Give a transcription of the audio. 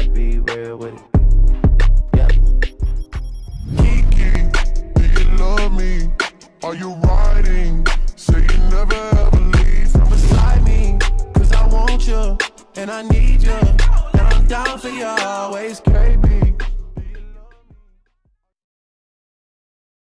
gotta be real with it. Yeah. Kiki, do you love me? Are you riding? Say you never ever leave from beside me. Cause I want you, and I need you, and I'm down for you always, baby.